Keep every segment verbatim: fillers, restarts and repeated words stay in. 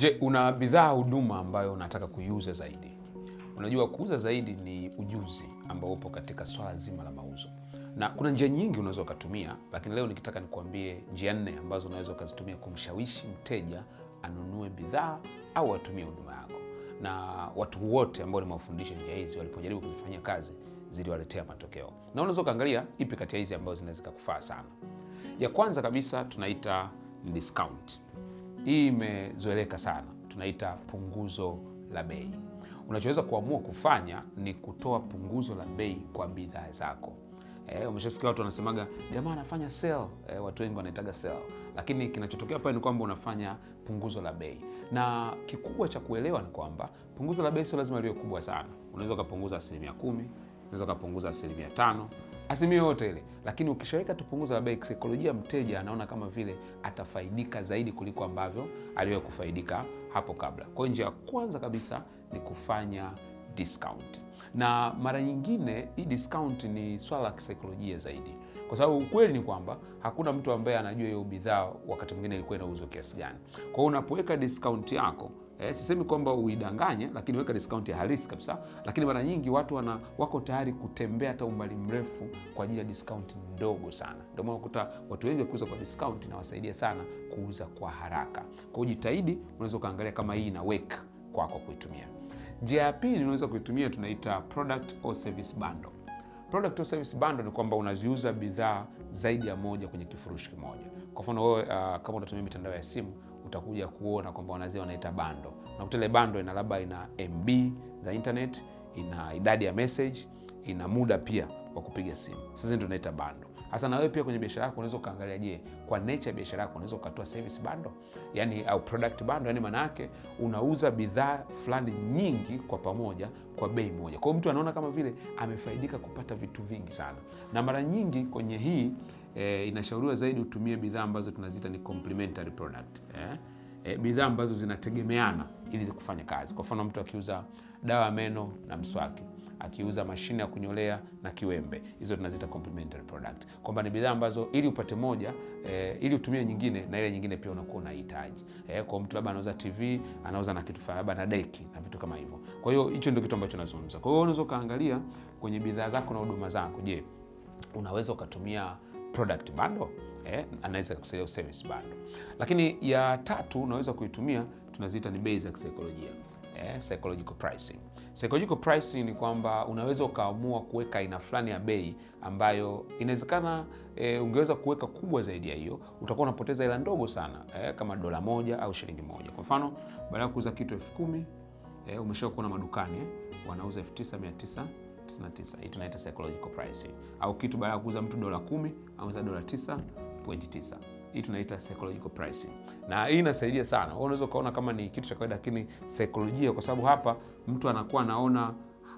Je, una bidhaa huduma ambayo unataka kuiuza zaidi? Unajua kuuza zaidi ni ujuzi ambao upo katika swala zima la mauzo. Na kuna njia nyingi unaweza kutumia, lakini leo nikitaka nikuambie njia nne ambazo unaweza kuzitumia kumshawishi mteja anunue bidhaa au atumie huduma yako. Na watu wote ambao nimewafundisha njia hizi walipojaribu kuzifanyia kazi ziliwaletea matokeo. Na unaweza kuangalia ipi kati ya hizi ambazo zinaweza kukufaa sana. Ya kwanza kabisa tunaita discount. Hii imezoeleka sana. Tunaita punguzo la bei. Unachoweza kuamua kufanya ni kutoa punguzo la bei kwa bidhaa zako. Eh, umeshasikia watu wanasemaga jamaa anafanya sale, eh, watu wengi wanaitaga sale. Lakini kinachotokea pale ni kwamba unafanya punguzo la bei. Na kikubwa cha kuelewa ni kwamba punguzo la bei sio lazima liwe kubwa sana. Unaweza kupunguza asilimia kumi, unaweza kupunguza asilimia tano, asilimia yote ile. Lakini ukishaweka tu punguzo la bei, kisaikolojia mteja anaona kama vile atafaidika zaidi kuliko ambavyo aliwahi kufaidika hapo kabla. Kwa hiyo njia ya kwanza kabisa ni kufanya discount. Na mara nyingine hii discount ni swala la kisaikolojia zaidi. Kwa sababu ukweli ni kwamba hakuna mtu ambaye anajua hiyo bidhaa wakati mwingine ilikuwa inauzwa kiasi gani. Kwa hiyo unapoweka discount yako, eh, sisemi kwamba uidanganye, lakini weka discount ya halisi kabisa. Lakini mara nyingi watu wana, wako tayari kutembea hata umbali mrefu kwa ajili ya discount ndogo sana. Ndio maana ukuta watu wengi kuuza kwa discount na wasaidia sana kuuza kwa haraka. Kwa hiyo jitahidi, unaweza kaangalia kama hii ina work kwako kuitumia. Njia ya pili unaweza kuitumia tunaita product or service bundle. Product or service bundle ni kwamba unaziuza bidhaa zaidi ya moja kwenye kifurushi kimoja. Kwa mfano wewe uh, kama unatumia mitandao ya simu utakuja kuona kwamba wanazia wanaita bundle. Na ile bundle ina labda ina M B za internet, ina idadi ya message, ina muda pia wa kupiga simu. Sasa ndio tunaita bundle. Hasa na wewe pia kwenye biashara yako unaweza kaangalia, je, kwa nature ya biashara yako unaweza ukatoa service bundle, yani au product bundle, yani maana yake unauza bidhaa fulani nyingi kwa pamoja kwa bei moja. Kwa hiyo mtu anaona kama vile amefaidika kupata vitu vingi sana. Na mara nyingi kwenye hii e, inashauriwa zaidi utumie bidhaa ambazo tunaziita ni complementary product. Eh? E, bidhaa ambazo zinategemeana ili zikufanye kazi. Kwa mfano mtu akiuza dawa ya meno na mswaki, akiuza mashine ya kunyolea na kiwembe, hizo tunaziita complementary product. Kwamba ni bidhaa ambazo ili upate moja, e, ili utumie nyingine na ile nyingine pia unakuwa unahitaji. E, kwa mtu labda anauza T V, anauza na kitu fulani labda na deki na vitu kama hivyo. Kwa hiyo hicho ndio kitu ambacho nazungumza. Kwa hiyo unaweza kaangalia kwenye bidhaa zako na huduma zako, je, unaweza ukatumia product bundle? Eh, anaweza kusaidia service bundle. Lakini ya tatu unaweza kuitumia tunaziita ni bei za kisaikolojia. Eh, psychological pricing. Psychological pricing ni kwamba unaweza ukaamua kuweka aina fulani ya bei ambayo inawezekana e, ungeweza kuweka kubwa zaidi ya hiyo, utakuwa unapoteza hela ndogo sana, eh, kama dola moja au shilingi moja. Kwa mfano, baada ya kuuza kitu elfu kumi, eh, umeshakuwa kuona madukani eh, wanauza elfu tisa mia tisa tisini na tisa. Hii tunaita psychological pricing. Au kitu baada ya kuuza mtu dola kumi, auza dola tisa nukta tisa. Hii tunaita psychological pricing. Na hii inasaidia sana. Wewe unaweza kaona kama ni kitu cha kawaida, lakini saikolojia, kwa sababu hapa mtu anakuwa anaona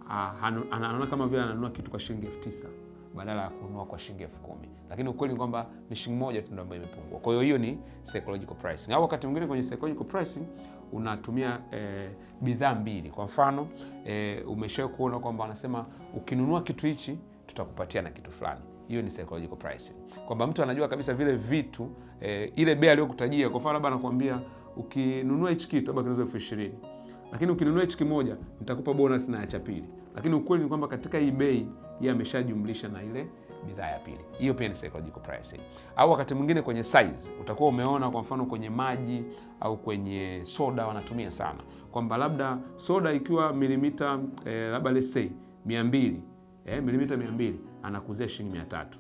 anaona kama vile ananunua kitu kwa shilingi elfu tisa badala ya kununua kwa shilingi elfu kumi. Lakini ukweli ni kwamba ni shilingi moja tu ndio ambayo imepungua. Kwa hiyo hiyo ni psychological pricing. Au wakati mwingine kwenye psychological pricing unatumia eh, bidhaa mbili. Kwa mfano, eh, umeshawahi kuona kwamba wanasema ukinunua kitu hichi tutakupatia na kitu fulani. Hiyo ni psychological pricing. Kwamba mtu anajua kabisa vile vitu, e, ile bei aliyokutajia. Kwa mfano labda anakuambia ukinunua hichi kitu labda kinauzwa elfu ishirini. Lakini ukinunua hichi kimoja nitakupa bonus na ya cha pili. Lakini ukweli ni kwamba katika hii bei yeye ameshajumlisha na ile bidhaa ya pili. Hiyo pia ni psychological pricing. Au wakati mwingine kwenye size, utakuwa umeona kwa mfano kwenye maji au kwenye soda wanatumia sana. Kwamba labda soda ikiwa milimita e, labda let's say mia mbili, eh, milimita mia mbili anakuzia shilingi mia tatu.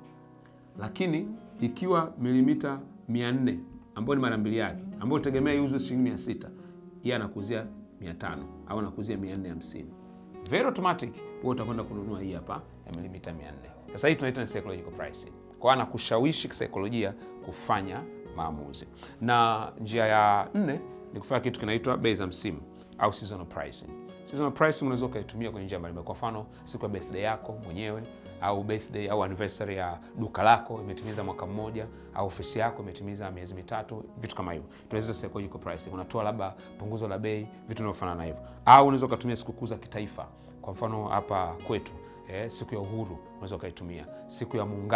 Lakini ikiwa milimita mia nne ambayo ni mara mbili yake, ambayo tegemea iuzwe shilingi mia sita, yeye anakuzia mia tano au anakuzia mia nne hamsini. Very automatic wewe utakwenda kununua hii hapa ya milimita mia nne. Sasa hii tunaita ni psychological pricing. Kwa ana kushawishi kisaikolojia kufanya maamuzi. Na njia ya nne ni kufanya kitu kinaitwa bei za msimu au seasonal pricing. Seasonal pricing unaweza kuitumia kwenye njia mbalimbali. Kwa mfano, siku ya birthday yako mwenyewe au birthday au anniversary ya duka lako imetimiza mwaka mmoja, au ofisi yako imetimiza miezi mitatu, vitu kama hivyo. Tunaweza psychological pricing. Unatoa labda punguzo la bei, vitu vinavyofanana na hivyo. Au unaweza kutumia sikukuu za kitaifa. Kwa mfano hapa kwetu, eh, siku ya uhuru unaweza kaitumia, siku ya muungano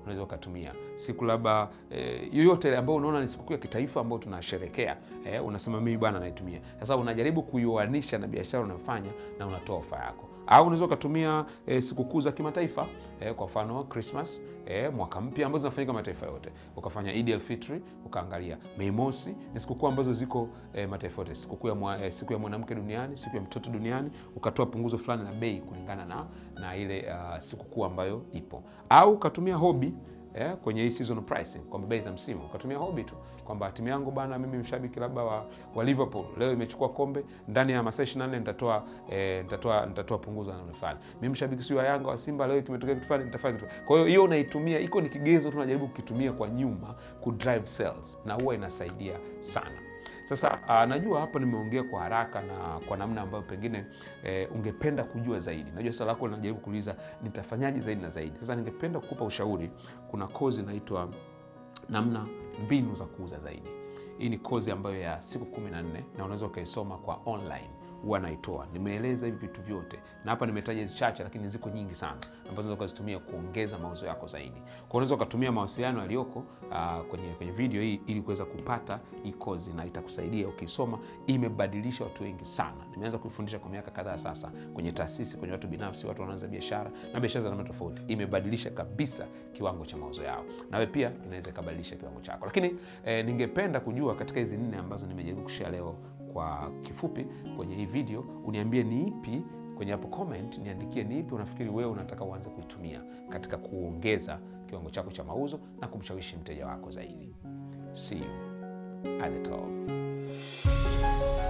unaweza ukatumia. Siku labda e, yoyote ambayo unaona ni sikukuu ya kitaifa ambayo tunasherehekea, e, unasema mimi bwana naitumia. Sasa unajaribu kuioanisha na biashara unayofanya na unatoa ofa yako. Au unaweza ukatumia e, sikukuu za kimataifa, e, kwa mfano Christmas, e, mwaka mpya ambazo zinafanyika mataifa yote. Ukafanya Eid al-Fitr, ukaangalia Mei Mosi, ni sikukuu ambazo ziko e, mataifa yote. Sikukuu ya mwa, e, siku ya mwanamke duniani, siku ya mtoto duniani, ukatoa punguzo fulani la bei kulingana na na ile uh, sikukuu ambayo ipo. Au ukatumia hobby, eh, kwenye hii seasonal pricing, kwamba bei za msimu. Ukatumia hobby tu kwamba timu yangu bana, mimi mshabiki labda wa, wa Liverpool, leo imechukua kombe, ndani ya masaa ishirini na nne nitatoa eh, nitatoa nitatoa punguzo na unafanya. Mimi mshabiki si wa Yanga wa Simba, leo kimetokea kitu fulani nitafanya kitu. Kwa hiyo hiyo unaitumia, iko ni kigezo tunajaribu kukitumia kwa nyuma ku drive sales, na huwa inasaidia sana. Sasa uh, najua hapa nimeongea kwa haraka na kwa namna ambayo pengine eh, ungependa kujua zaidi. Najua swali lako linajaribu kuuliza nitafanyaje zaidi na zaidi. Sasa ningependa kukupa ushauri. Kuna kozi inaitwa namna mbinu za kuuza zaidi. Hii ni kozi ambayo ya siku kumi na nne na unaweza ukaisoma kwa online. Huwa naitoa. Nimeeleza hivi vitu vyote. Na hapa nimetaja hizi chache, lakini ziko nyingi sana ambazo unaweza kuzitumia kuongeza mauzo yako zaidi. Kwa unaweza kutumia mawasiliano yaliyoko uh, kwenye kwenye video hii ili kuweza kupata hii kozi, na itakusaidia ukisoma. Imebadilisha watu wengi sana. Nimeanza kuifundisha kwa miaka kadhaa sasa kwenye taasisi, kwenye watu binafsi, watu wanaanza biashara na biashara za namna tofauti. Imebadilisha kabisa kiwango cha mauzo yao. Nawe pia inaweza kubadilisha kiwango chako. Lakini eh, ningependa kujua katika hizi nne ambazo nimejaribu kushare leo kwa kifupi kwenye hii video, uniambie ni ipi kwenye hapo comment, niandikie ni ipi unafikiri wewe unataka uanze kuitumia katika kuongeza kiwango chako cha mauzo na kumshawishi mteja wako zaidi. See you at the top.